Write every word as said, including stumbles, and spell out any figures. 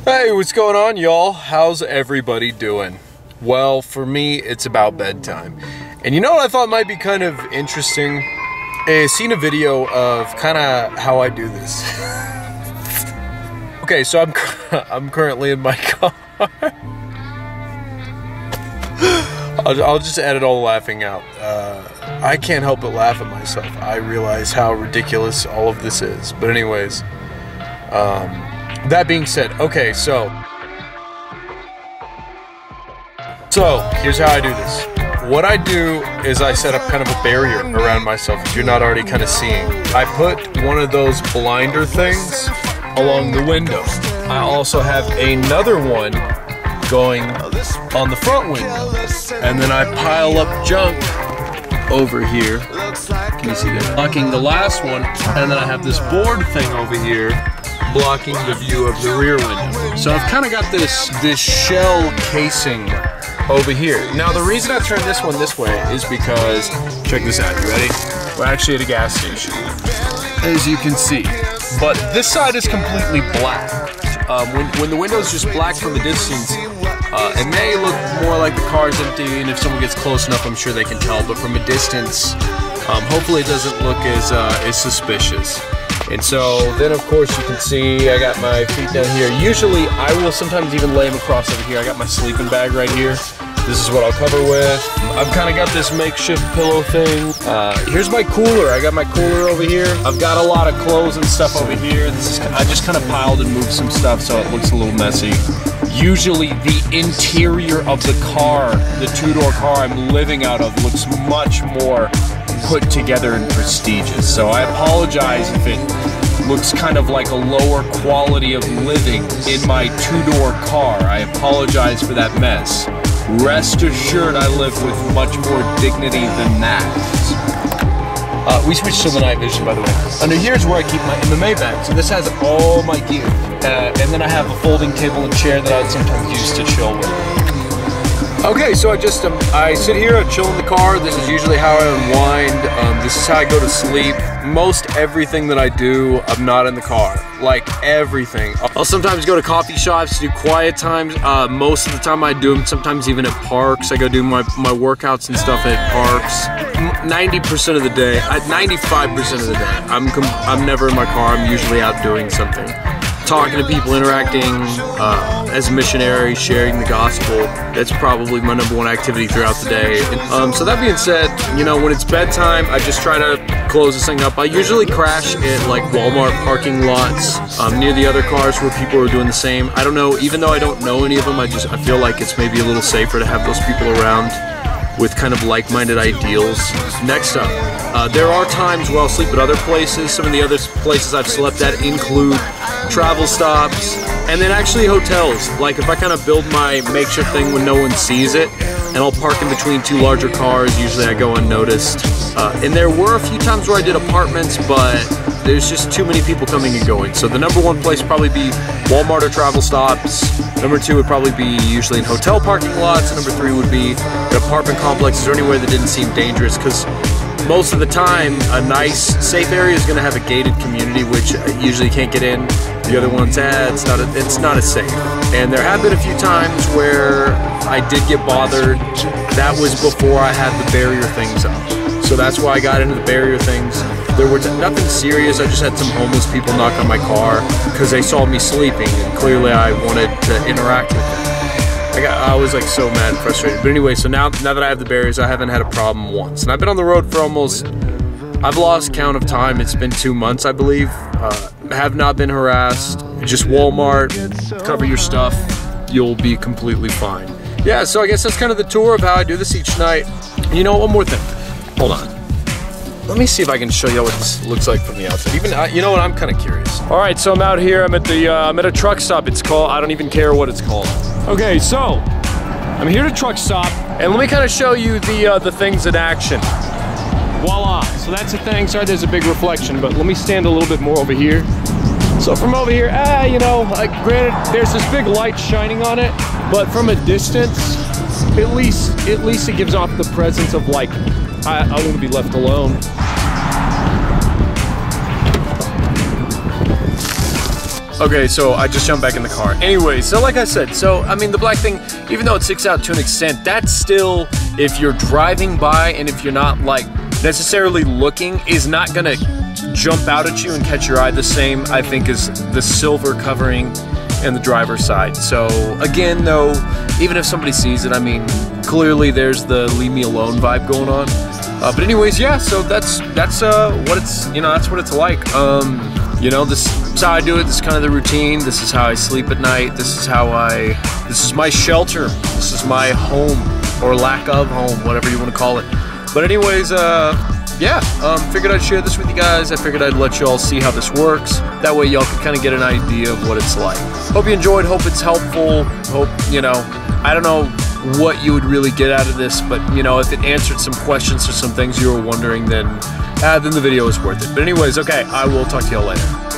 Hey, what's going on, y'all? How's everybody doing? Well, for me, it's about bedtime. And you know what I thought might be kind of interesting? I seen a video of kind of how I do this. Okay, so I'm I'm currently in my car. I'll, I'll just edit all the laughing out. Uh, I can't help but laugh at myself. I realize how ridiculous all of this is. But anyways, um... that being said, okay, so so here's how I do this. What I do is I set up kind of a barrier around myself if you're not already kind of seeing. I put one of those blinder things along the window. I also have another one going on the front window, and then I pile up junk over here. Can you see that? Blocking the last one, and then I have this board thing over here blocking the view of the rear window. So I've kind of got this this shell casing over here. Now the reason I turned this one this way is because, check this out, you ready? We're actually at a gas station, as you can see. But this side is completely black. Um, when, when the window's just black from the distance, uh, it may look more like the car's empty, and if someone gets close enough, I'm sure they can tell, but from a distance, um, hopefully it doesn't look as, uh, as suspicious. And so then of course you can see I got my feet down here. Usually I will sometimes even lay them across over here. I got my sleeping bag right here. This is what I'll cover with. I've kind of got this makeshift pillow thing. Uh, here's my cooler. I got my cooler over here. I've got a lot of clothes and stuff over here. This is, I just kind of piled and moved some stuff so it looks a little messy. Usually the interior of the car, the two-door car I'm living out of, looks much more put together and prestigious. So I apologize if it looks kind of like a lower quality of living in my two-door car. I apologize for that mess. Rest assured I live with much more dignity than that. Uh, we switched to the night vision, by the way. Under here is where I keep my M M A bag. So this has all my gear. Uh, and then I have a folding table and chair that I sometimes use to chill with. Okay, so I just, um, I sit here, I chill in the car. This is usually how I unwind. Um, this is how I go to sleep. Most everything that I do, I'm not in the car. Like, everything. I'll sometimes go to coffee shops to do quiet times. Uh, most of the time I do them sometimes even at parks. I go do my, my workouts and stuff at parks. ninety percent of the day, ninety-five percent of the day, I'm, I'm never in my car. I'm usually out doing something. Talking to people, interacting uh, as a missionary, sharing the gospel. That's probably my number one activity throughout the day. And, um, so that being said, you know, when it's bedtime, I just try to close this thing up. I usually crash at like Walmart parking lots um, near the other cars where people are doing the same. I don't know, even though I don't know any of them, I just I feel like it's maybe a little safer to have those people around with kind of like-minded ideals. Next up, uh, there are times where I'll sleep at other places. Some of the other places I've slept at include travel stops, and then actually hotels. Like if I kind of build my makeshift thing when no one sees it, and I'll park in between two larger cars, usually I go unnoticed. Uh, and there were a few times where I did apartments, but there's just too many people coming and going. So the number one place would probably be Walmart or travel stops. Number two would probably be usually in hotel parking lots. Number three would be an apartment complexes or anywhere that didn't seem dangerous, because most of the time a nice, safe area is going to have a gated community, which usually you can't get in. The other ones, eh, it's not, a, it's not as safe. And there have been a few times where I did get bothered. That was before I had the barrier things up. So that's why I got into the barrier things. There were nothing serious. I just had some homeless people knock on my car because they saw me sleeping, and clearly I wanted to interact with them. I got, I was like so mad and frustrated. But anyway, so now, now that I have the barriers, I haven't had a problem once. And I've been on the road for almost, I've lost count of time. It's been two months, I believe. Uh, have not been harassed. Just Walmart, cover your stuff. You'll be completely fine. Yeah, so I guess that's kind of the tour of how I do this each night. You know, one more thing. Hold on. Let me see if I can show you what this looks like from the outside. Even, uh, you know what, I'm kind of curious. All right, so I'm out here, I'm at the, uh, I'm at a truck stop. It's called, I don't even care what it's called. Okay, so, I'm here at a truck stop, and let me kind of show you the, uh, the things in action. Voila, so that's the thing. Sorry, there's a big reflection, but let me stand a little bit more over here. So from over here, ah, you know, like, granted, there's this big light shining on it, but from a distance, at least, at least it gives off the presence of like, I, I want to be left alone. Okay, so I just jumped back in the car. Anyway, so like I said, so I mean the black thing, even though it sticks out to an extent, that's still, if you're driving by and if you're not like necessarily looking, is not gonna jump out at you and catch your eye the same, I think, as the silver covering and the driver's side. So again though, even if somebody sees it, I mean, clearly there's the leave me alone vibe going on. Uh, but anyways, yeah, so that's that's uh, what it's, you know, that's what it's like. Um, you know, this is how I do it, this is kind of the routine, this is how I sleep at night, this is how I, this is my shelter, this is my home, or lack of home, whatever you want to call it. But anyways, uh, yeah, um, figured I'd share this with you guys. I figured I'd let you all see how this works. That way y'all can kind of get an idea of what it's like. Hope you enjoyed, hope it's helpful, hope, you know, I don't know what you would really get out of this, but you know, if it answered some questions or some things you were wondering, then, uh, then the video is worth it. But anyways, okay, I will talk to y'all later.